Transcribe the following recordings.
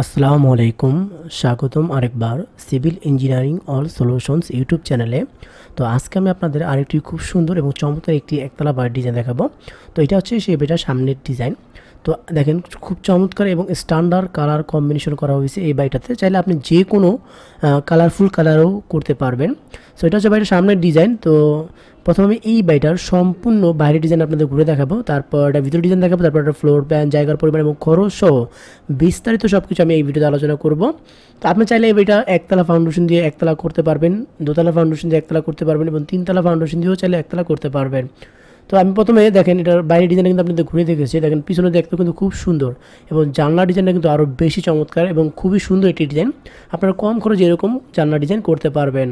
আসসালামু আলাইকুম, স্বাগতম আরেকবার civil engineering all solutions YouTube চ্যানেলে। তো আজকে আমি আপনাদের আরেকটি খুব সুন্দর এবং চমৎকার একটি একতলা বাড়ির ডিজাইন দেখাবো। তো এটা হচ্ছে সেই বাড়িটার সামনের ডিজাইন। তো দেখেন খুব চমৎকার এবং স্ট্যান্ডার্ড কালার কম্বিনেশন করা হয়েছে এই বাড়িটাতে। চাইলে আপনি যে কোনো কালারফুল কালারও করতে পারবেন। সো এটা হচ্ছে বাড়িটার সামনের ডিজাইন। তো প্রথমে আমি এই বাড়িটার সম্পূর্ণ বাইরের ডিজাইন আপনাদের ঘুরে দেখাবো, তারপর এটা ভিতরের ডিজাইন দেখাবো, তারপর একটা ফ্লোর প্ল্যান, জায়গার পরিমাণ এবং খরচ সহ বিস্তারিত সব কিছু আমি এই ভিডিওতে আলোচনা করব। তো আপনি চাইলে এই বাড়িটা একতলা ফাউন্ডেশন দিয়ে একতলা করতে পারবেন, দোতলা ফাউন্ডেশন দিয়ে একতলা করতে পারবেন এবং তিনতলা ফাউন্ডেশন দিয়েও চাইলে একতলা করতে পারবেন। তো আমি প্রথমে দেখেন এটার বাইরের ডিজাইন কিন্তু আপনাদের ঘুরে দেখেছি। দেখেন পিছনে দেখতে কিন্তু খুব সুন্দর এবং জানলা ডিজাইনটা কিন্তু আরও বেশি চমৎকার এবং খুবই সুন্দর একটি ডিজাইন। আপনারা কম খরচে এরকম জানলা ডিজাইন করতে পারবেন।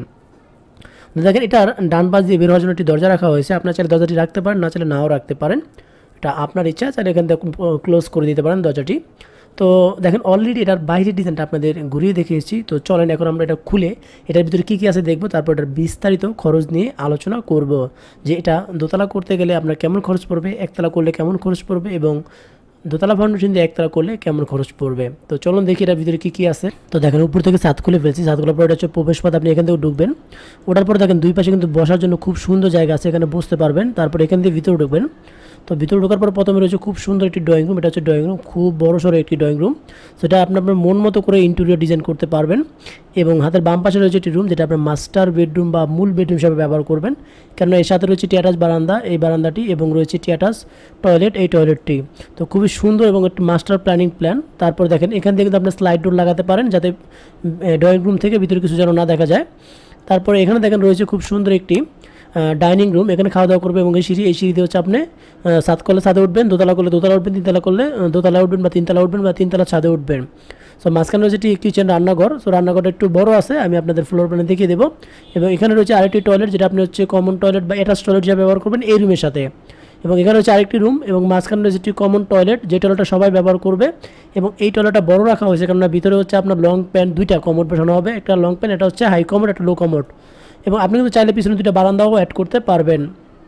দেখেন এটার ডান পাশ দিয়ে বের হওয়ার জন্য একটি দরজা রাখা হয়েছে। আপনার চাইলে দরজাটি রাখতে পারেন, না চাইলে নাও রাখতে পারেন, এটা আপনার ইচ্ছা। চাইলে এখান থেকে ক্লোজ করে দিতে পারেন দরজাটি। তো দেখেন অলরেডি এটার বাইরের ডিজাইনটা আপনাদের ঘুরিয়ে দেখিয়েছি। তো চলেন এখন আমরা এটা খুলে এটার ভিতরে কী কী আছে দেখবো, তারপর এটার বিস্তারিত খরচ নিয়ে আলোচনা করব যে এটা দোতলা করতে গেলে আপনার কেমন খরচ পড়বে, একতলা করলে কেমন খরচ পড়বে এবং দোতলা ফাউন্ডেশন দিয়ে একতলা করলে কেমন খরচ পড়বে। তো চলুন দেখি এটার ভিতরে কী কী আছে। তো দেখেন উপর থেকে ছাদ খুলে ফেলছি, ছাদ খোলার পর এটা হচ্ছে প্রবেশপথ, আপনি এখান থেকে ঢুকবেন। ওটার পর দেখেন দুই পাশে কিন্তু বসার জন্য খুব সুন্দর জায়গা আছে, এখানে বসতে পারবেন। তারপর এখান দিয়ে ভিতরে ঢুকবেন। তো ভিতরে ঢোকার পর প্রথমে রয়েছে খুব সুন্দর একটি ড্রয়িং রুম। এটা হচ্ছে ড্রয়িং রুম, খুব বড় সড়ো একটি ড্রয়িং রুম। সেটা আপনার মন মতো করে ইন্টেরিয়র ডিজাইন করতে পারবেন। এবং হাতের বাম পাশে রয়েছে একটি রুম, যেটা আপনার মাস্টার বেডরুম বা মূল বেডরুম হিসাবে ব্যবহার করবেন, কেননা এর সাথে রয়েছে অ্যাটাচ বারান্দা, এই বারান্দাটি, এবং রয়েছে অ্যাটাচ টয়লেট, এই টয়লেটটি। তো খুবই সুন্দর এবং একটি মাস্টার প্ল্যান। তারপর দেখেন এখান থেকে কিন্তু আপনি স্লাইড ডোর লাগাতে পারেন, যাতে ড্রয়িং রুম থেকে ভিতরে কিছু যেন না দেখা যায়। তারপরে এখানে দেখেন রয়েছে খুব সুন্দর একটি ডাইনিং রুম, এখানে খাওয়া দাওয়া করবে। এবং এই সিঁড়িতে হচ্ছে আপনি ছাদ করলে ছাদে উঠবেন, দোতলা করলে দোতলা উঠবেন, তিনতলা করলে দোতলা উঠবেন বা তিনতলা উঠবেন বা তিনতলা ছাদে উঠবেন। সো মাঝখানে রয়েছে একটি কিচেন রান্নাঘর। সো রান্নাঘরটা একটু বড় আছে, আমি আপনাদের ফ্লোর প্ল্যানে দেখিয়ে দেবো। এবং এখানে রয়েছে আরেকটি টয়লেট, যেটা আপনি হচ্ছে কমন টয়লেট বা অ্যাটাচ টয়লেট হিসাবে ব্যবহার করবেন এই রুমের সাথে। এবং এখানে রয়েছে আরেকটি রুম এবং মাঝখানে রয়েছে একটি কমন টয়লেট, যে টয়লেটটা সবাই ব্যবহার করবে। এবং এই টয়লেটটা বড় রাখা হয়েছে, কেননা ভিতরে হচ্ছে আপনার লং প্যান্ট দুইটা কমোড বসানো হবে, একটা লং প্যান্ট, এটা হচ্ছে হাই কমোড, একটা লো কমোড। এবং আপনি কিন্তু চাইলে পিছনে দুটো বারান্দাও অ্যাড করতে পারবেন।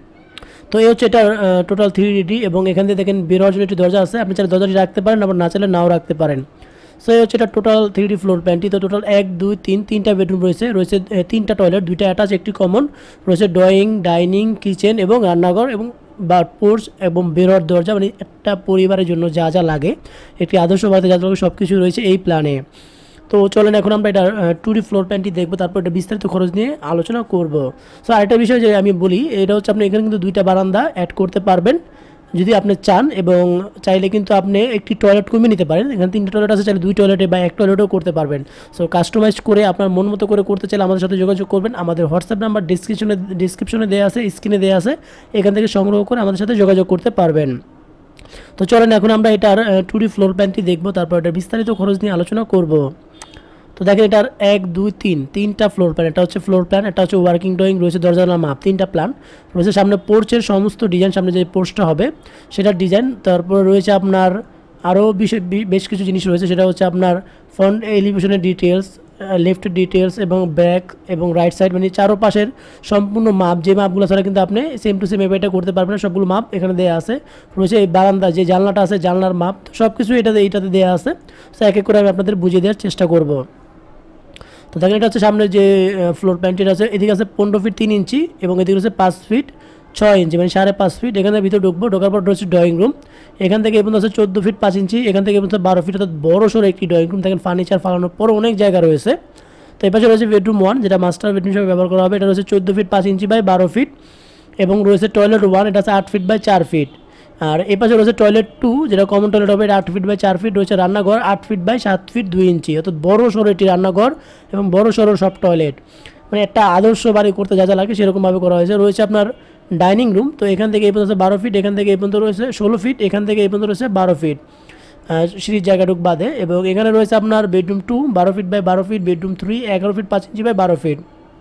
তো এই হচ্ছে এটা টোটাল 3D। এবং এখান থেকে দেখেন বের হওয়ার জন্য একটি দরজা আছে, আপনি চাইলে দরজাটি রাখতে পারেন, আবার না চাইলে নাও রাখতে পারেন। সো এই হচ্ছে এটা টোটাল 3D ফ্লোর প্ল্যানটি। তো টোটাল 1 2 3 তিনটা বেডরুম রয়েছে, তিনটা টয়লেট, দুইটা অ্যাটাচ, একটি কমন রয়েছে, ড্রয়িং, ডাইনিং, কিচেন এবং রান্নাঘর এবং পোর্চ এবং বের হওয়ার দরজা। মানে একটা পরিবারের জন্য যা যা লাগে, একটি আদর্শ বাড়িতে যা লাগে সব কিছু রয়েছে এই প্ল্যানে। তো চলেন এখন আমরা এটা 2D ফ্লোর প্ল্যানটি দেখবো, তারপর এটা বিস্তারিত খরচ নিয়ে আলোচনা করব। সো আরেকটা বিষয় যে আমি বলি, এটা হচ্ছে আপনি এখানে কিন্তু দুইটা বারান্দা অ্যাড করতে পারবেন যদি আপনি চান, এবং চাইলে কিন্তু আপনি একটি টয়লেট কমিয়ে নিতে পারেন। এখানে তিনটা টয়লেট আছে, চাইলে দুই টয়লেটে বা এক টয়লেটও করতে পারবেন। সো কাস্টমাইজ করে আপনার মন মতো করে করতে চাইলে আমাদের সাথে যোগাযোগ করবেন। আমাদের হোয়াটসঅ্যাপ নাম্বার ডিসক্রিপশনে দেওয়া আছে, স্ক্রিনে দেওয়া আছে, এখান থেকে সংগ্রহ করে আমাদের সাথে যোগাযোগ করতে পারবেন। তো চলেন এখন আমরা এটার 2D ফ্লোর প্ল্যানটি দেখবো, তারপর এটা বিস্তারিত খরচ নিয়ে আলোচনা করব। তো দেখেন এটার 1 2 3 তিনটা ফ্লোর প্ল্যান। এটা হচ্ছে ফ্লোর প্ল্যান, এটা হচ্ছে ওয়ার্কিং ড্রয়িং, রয়েছে দরজার মাপ, তিনটা প্ল্যান রয়েছে। সামনে পোর্চের সমস্ত ডিজাইন, সামনে যে পোর্চটা হবে সেটার ডিজাইন। তারপর রয়েছে আপনার আরও বেশ কিছু জিনিস রয়েছে, সেটা হচ্ছে আপনার ফ্রন্ট এলিভেশনের ডিটেলস, লেফটের ডিটেলস এবং ব্যাক এবং রাইট সাইড, মানে চারোপাশের সম্পূর্ণ মাপ, যে মাপগুলো ছাড়া কিন্তু আপনি সেম টু সেম এটা করতে পারবেন না, সবগুলো মাপ এখানে দেওয়া আছে। রয়েছে এই বারান্দা, যে জানলাটা আছে জানলার মাপ, সব কিছু এইটাতে দেওয়া আছে। সো এক এক করে আমি আপনাদের বুঝিয়ে দেওয়ার চেষ্টা করব। তো দেখেন এটা হচ্ছে সামনে যে ফ্লোর প্ল্যানটি আছে, এদিকে আছে 15 ফিট 3 ইঞ্চি এবং এদিকে হচ্ছে 5 ফিট 6 ইঞ্চি, মানে 5.5 ফিট। এখানে ভিতরে ঢুকবো, ঢোকার পর হচ্ছে ড্রয়িং রুম। এখান থেকে এই পর্যন্ত আছে 14 ফিট 5 ইঞ্চি, এখান থেকে এই পর্যন্ত 12 ফিট, অর্থাৎ বড় সড়ো একটি ড্রয়িং রুম। দেখেন ফার্নিচার ফালানোর পর অনেক জায়গা রয়েছে। তো এই পাশে রয়েছে বেডরুম 1, যেটা মাস্টার বেডরুম হিসেবে ব্যবহার করা হবে। এটা রয়েছে 14 ফিট 5 ইঞ্চি বাই 12 ফিট এবং রয়েছে টয়লেট 1, এটা আছে 8 ফিট বাই 4 ফিট। আর এই পাশে রয়েছে টয়লেট 2, যেটা কমন টয়লেট হবে, এটা 8 ফিট বাই 4 ফিট। রয়েছে রান্নাঘর 8 ফিট বাই 7 ফিট 2 ইঞ্চি, অর্থাৎ বড় সড়ো একটি রান্নাঘর এবং বড় সড়ো সব টয়লেট, মানে একটা আদর্শ বাড়ি করতে যা যা লাগে সেরকমভাবে করা হয়েছে। রয়েছে আপনার ডাইনিং রুম, তো এখান থেকে এই পর্যন্ত 12 ফিট, এখান থেকে এই পর্যন্ত রয়েছে 16 ফিট, এখান থেকে এই পর্যন্ত রয়েছে 12 ফিট সিঁড়ির জায়গাটুক বাদে। এবং এখানে রয়েছে আপনার bedroom 2 12 feet by 12 feet, bedroom 3 11 feet 5 ইঞ্চি বাই 12 ফিট,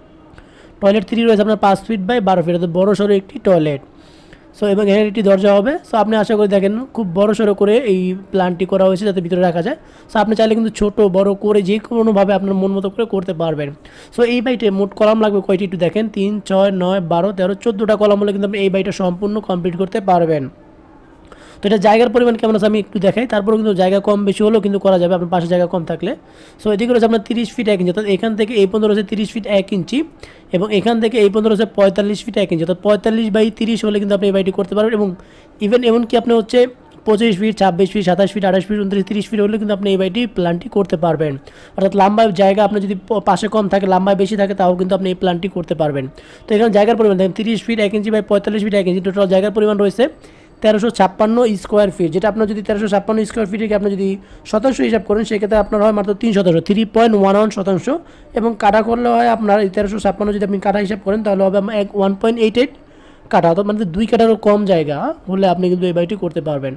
টয়লেট 3 রয়েছে আপনার 5 ফিট বাই 12 ফিট, অর্থাৎ বড় সড়ো একটি টয়লেট। সো এবং এখানে একটি দরজা হবে। সো আপনি আশা করি দেখেন খুব বড় সড়ো করে এই প্ল্যানটি করা হয়েছে, যাতে ভিতরে রাখা যায়। সো আপনি চাইলে কিন্তু ছোট বড় করে যে কোনোভাবে আপনার মন মতো করে করতে পারবেন। সো এই বাড়িতে মোট কলাম লাগবে কয়টি একটু দেখেন, 3 6 9 12 13 14টা কলাম হলে কিন্তু আপনি এই বাড়িটা সম্পূর্ণ কমপ্লিট করতে পারবেন। তো এটা জায়গার পরিমাণ কেমন আছে আমি একটু দেখাই, তারপরে কিন্তু জায়গা কম বেশি হলেও কিন্তু করা যাবে আপনার পাশে জায়গা কম থাকলে। সো এদিকে রয়েছে আপনার 30 ফিট 1 ইঞ্চি, অর্থাৎ এখান থেকে এই পর্যন্ত রয়েছে 30 ফিট 1 ইঞ্চি এবং এখান থেকে এই পর্যন্ত রয়েছে 45 ফিট 1 ইঞ্চি, অর্থাৎ 45/30 হলে কিন্তু আপনি এই বাড়িটি করতে পারবেন। এবং ইভেন এমনকি আপনি হচ্ছে 25 feet 26 feet 27 feet 28 feet 29 30 feet হলে কিন্তু আপনি এই বাড়িটি প্ল্যানটি করতে পারবেন। অর্থাৎ লম্বায় জায়গা আপনার যদি পাশে কম থাকে লম্বায় বেশি থাকে তাও কিন্তু আপনি এই প্ল্যানটি করতে পারবেন। তো এখানে জায়গার পরিমাণ দেখেন 30 ফিট 1 ইঞ্চি বাই 45 ফিট 1 ইঞ্চি, টোটাল জায়গার পরিমাণ রয়েছে 1356 স্কোয়ার ফিট, যেটা আপনার যদি 1356 স্কোয়ার ফিটকে আপনি যদি শতাংশ হিসাব করেন সেক্ষেত্রে আপনার হয় মাত্র 3 3.11 এবং কাটা করলে হয় আপনার এই 1356 যদি আপনি কাটা হিসাব করেন তাহলে হবে 1.88 কাটা, অর্থাৎ মানে 2 কাটারও কম জায়গা হলে আপনি কিন্তু এই বাড়িটি করতে পারবেন।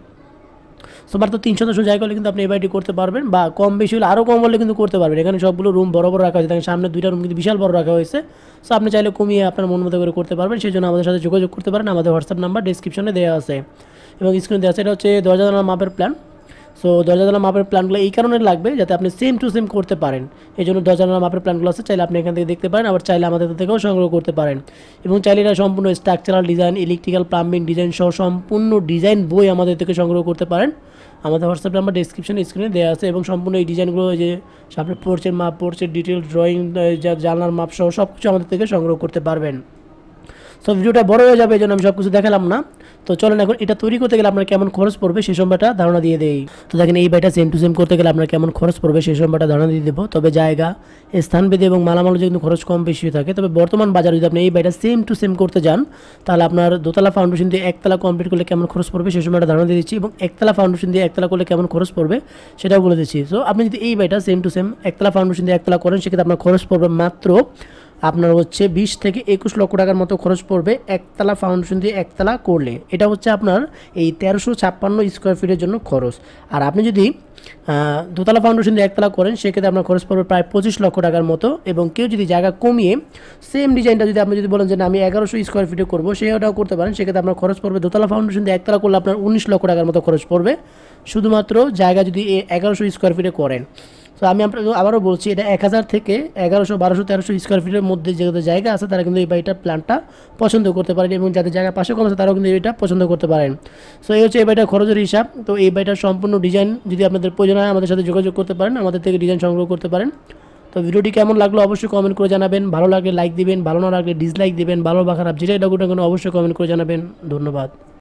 সো মাত্র 300 জায়গা হলে কিন্তু আপনি এই বাড়িটি করতে পারবেন, বা কম বেশি হলে আরও কম হলে কিন্তু করতে পারবেন। এখানে সবগুলো রুম বড় বড় রাখা হয়েছে, দেখেন সামনে 2টা রুম কিন্তু বিশাল বড় রাখা হয়েছে। সো আপনি চাইলে কমিয়ে আপনার মন মতো করে করতে পারবেন, সেই জন্য আমাদের সাথে যোগাযোগ করতে পারেন, আমাদের হোয়াটসঅ্যাপ নাম্বার ডিসক্রিপশনে দেওয়া আছে এবং স্ক্রিনে দেওয়া আছে। এটা হচ্ছে দরজা জানালা মাপের প্ল্যান। সো দরজা জানালা মাপের প্ল্যানগুলো এই কারণে লাগবে যাতে আপনি সেম টু সেম করতে পারেন, এই জন্য দরজা জানালা মাপের প্ল্যানগুলো আছে, চাইলে আপনি এখান থেকে দেখতে পারেন, আবার চাইলে আমাদের থেকেও সংগ্রহ করতে পারেন। এবং চাইলে এটা সম্পূর্ণ structural design, electrical, plumbing design সহ সম্পূর্ণ ডিজাইন বই আমাদের থেকে সংগ্রহ করতে পারেন। আমাদের হোয়াটসঅ্যাপ নাম্বার ডিসক্রিপশনে স্ক্রিনে দেওয়া আছে এবং সম্পূর্ণ এই ডিজাইনগুলো যে সামনে পোর্চের মাপ, পোর্চের ডিটেল ড্রয়িং, জানলার মাপ সহ সব কিছু আমাদের থেকে সংগ্রহ করতে পারবেন। সো ভিডিওটা বড় হয়ে যাবে এই জন্য আমি সব কিছু দেখালাম না। তো চলেন এখন এটা তৈরি করতে গেলে আপনার কেমন খরচ পড়বে সেই সম্পর্কে ধারণা দিয়ে দেই। তো দেখেন এই বাড়িটা সেম টু সেম করতে গেলে আপনার কেমন খরচ পড়বে সেই সম্পর্কে ধারণা দিয়ে দেবো। তবে জায়গা, স্থানভেদে এবং মালামাল কিন্তু খরচ কম বেশি থাকে। তবে বর্তমান বাজারে যদি আপনি এই বাড়িটা সেম টু সেম করতে যান তাহলে আপনার দোতলা ফাউন্ডেশন দিয়ে একতলা কমপ্লিট করলে কেমন খরচ পড়বে সেই সম্পর্কে ধারণা দিয়ে দিচ্ছি, এবং একতলা ফাউন্ডেশন দিয়ে একতলা করলে কেমন খরচ পড়বে সেটাও বলে দিচ্ছি। সো আপনি যদি এই বাড়িটা সেম টু সেম একতলা ফাউন্ডেশন দিয়ে একতলা করেন সেক্ষেত্রে আপনার খরচ পড়বে মাত্র আপনার হচ্ছে 20 থেকে 21 লক্ষ টাকার মতো খরচ পড়বে একতলা ফাউন্ডেশন দিয়ে একতলা করলে। এটা হচ্ছে আপনার এই 1356 স্কোয়ার ফিটের জন্য খরচ। আর আপনি যদি দোতলা ফাউন্ডেশন দিয়ে একতলা করেন সেক্ষেত্রে আপনার খরচ পড়বে প্রায় 25 লক্ষ টাকার মতো। এবং কেউ যদি জায়গা কমিয়ে সেম ডিজাইনটা যদি আপনি যদি বলেন যে না আমি 1100 স্কোয়ার ফিটে করবো সেটাও করতে পারেন, সেক্ষেত্রে আপনার খরচ পড়বে দোতলা ফাউন্ডেশন দিয়ে একতলা করলে আপনার 19 লক্ষ টাকার মতো খরচ পড়বে শুধুমাত্র জায়গা যদি 1100 স্কোয়ার ফিটে করেন। তো আমি আপনাকে আবারও বলছি এটা 1000 থেকে 1100 1200 1300 স্কোয়ার ফিটের মধ্যে যেগুলো জায়গা আছে তারা কিন্তু এই বাড়িটার প্ল্যানটা পছন্দ করতে পারেন, এবং যাদের জায়গা পাশে কম আছে তারাও কিন্তু এটা পছন্দ করতে পারেন। সো এই হচ্ছে এই বাড়িটার খরচের হিসাব। তো এই বাড়িটার সম্পূর্ণ ডিজাইন যদি আপনাদের প্রয়োজন হয় আমাদের সাথে যোগাযোগ করতে পারেন, আমাদের থেকে ডিজাইন সংগ্রহ করতে পারেন। তো ভিডিওটি কেমন লাগলো অবশ্যই কমেন্ট করে জানাবেন, ভালো লাগলে লাইক দিবেন, ভালো না লাগলে ডিসলাইক দিবেন, ভালো বা খারাপ যেটাই লাগুক না কেন অবশ্যই কমেন্ট করে জানাবেন। ধন্যবাদ।